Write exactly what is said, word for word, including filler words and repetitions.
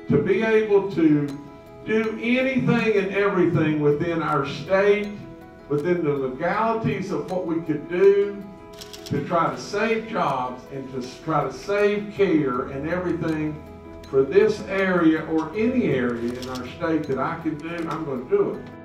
to be able to do anything and everything within our state, within the legalities of what we could do to try to save jobs and to try to save care and everything for this area or any area in our state that I can do, I'm going to do it.